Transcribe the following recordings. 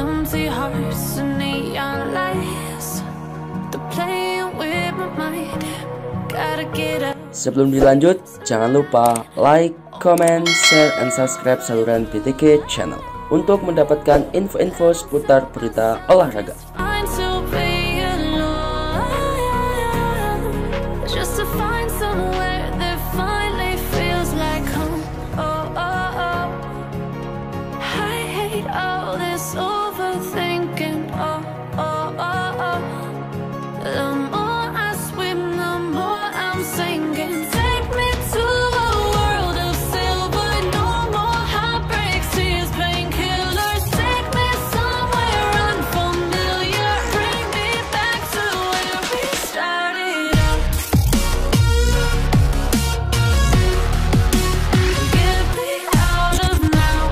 empty hearts and neon lights. They're playing with my mind. Gotta get up. Sebelum dilanjut, jangan lupa like, comment, share, and subscribe saluran BTK Channel untuk mendapatkan info-info seputar berita olahraga. Fine to be alone, just to find somewhere that finally feels like home. Oh, oh, oh. I hate all this overthinking. Oh, oh, oh, oh. The more I swim, the more I'm sinking. Take me to a world of silver. No more heartbreaks, tears, painkillers. Take me somewhere unfamiliar. Bring me back to where we started out. Get me out of now,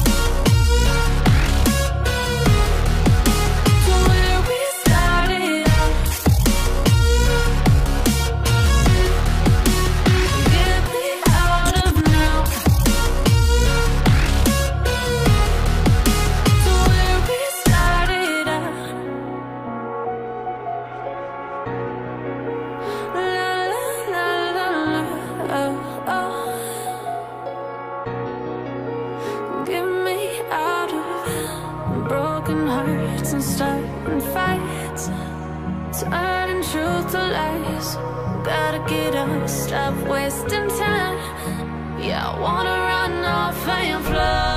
to where we started out. Get me out of now, to where we started out. La la la la la, oh, oh. Get me out of broken hearts and starting fights, turning truth to lies. Gotta get up, stop wasting time. Yeah, I wanna run off and fly.